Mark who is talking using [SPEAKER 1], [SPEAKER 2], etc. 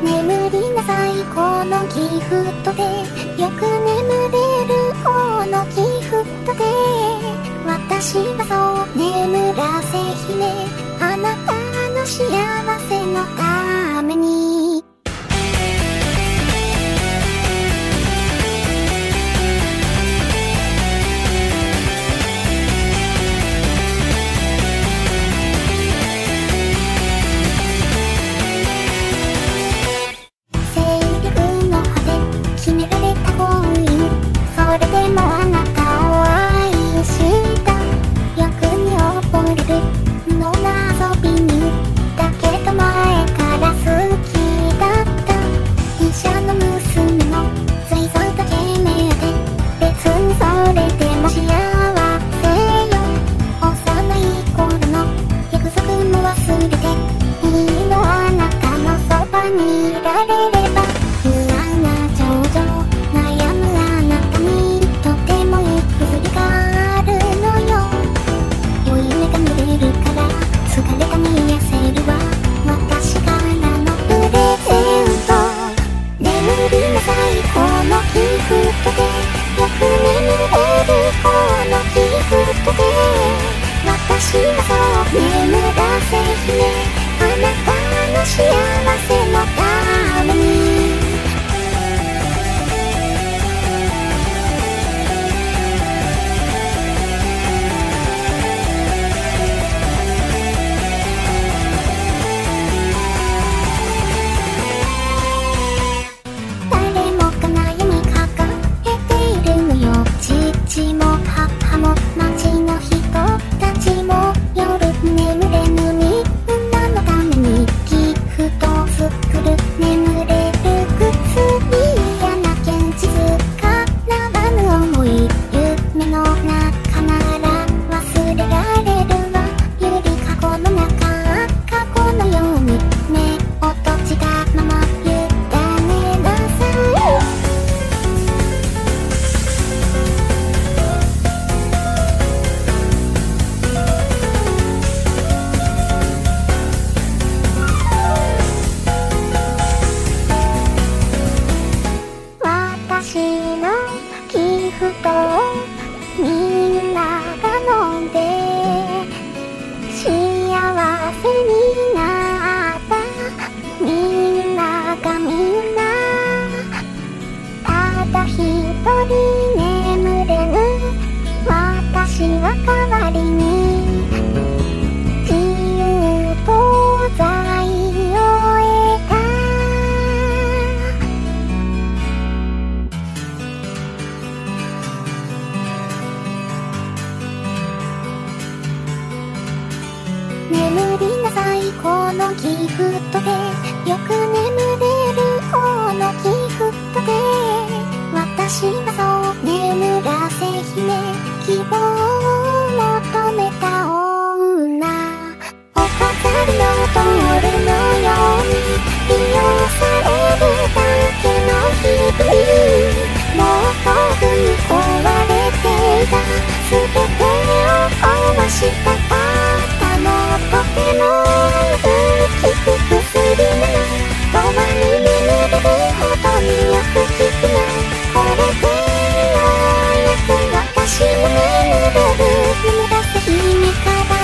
[SPEAKER 1] 眠りなさいこのギフトで、よく眠れるこのギフトで、私はそう眠らせ姫、あなたの幸せのために。それでもあなたを愛した。欲に溺れるのな遊びに、だけど前から好きだった。医者の娘の水槽だけ目当て、別にそれでも幸せよ。幼い頃の約束も忘れていいの、あなたのそばにいられれば。不安な症状悩むあなたにとてもいい薬があるのよ。良い目が見れるから疲れたに癒せるわ、私からのプレゼント。眠りなさいこのギフトで、よく眠れるこのギフトで、私はそう眠らせ姫、あなたの幸せのために。父も母も町の人たちも夜眠れぬみんなのためにギフトを作る。眠れる薬やな現実からぬ想い、夢の中なら忘れられるわ。ゆりかごの中過去のように目を閉じたまま委ねなさい。私のギフトをみんなが飲んで幸せになった。みんながみんなただ一人眠れぬ私は代わりに自由と在を得た。眠りなさいこのギフトで、よく眠れるこのギフトで、私はそう眠らせ姫、希望を求めた女。お飾りのドールのように利用されるだけの日々、もう遠くに壊れていた全てを壊したかったの。とても効く薬な、とわに眠れるほどによく効くな。これでようやく私も眠れる。眠らせ姫から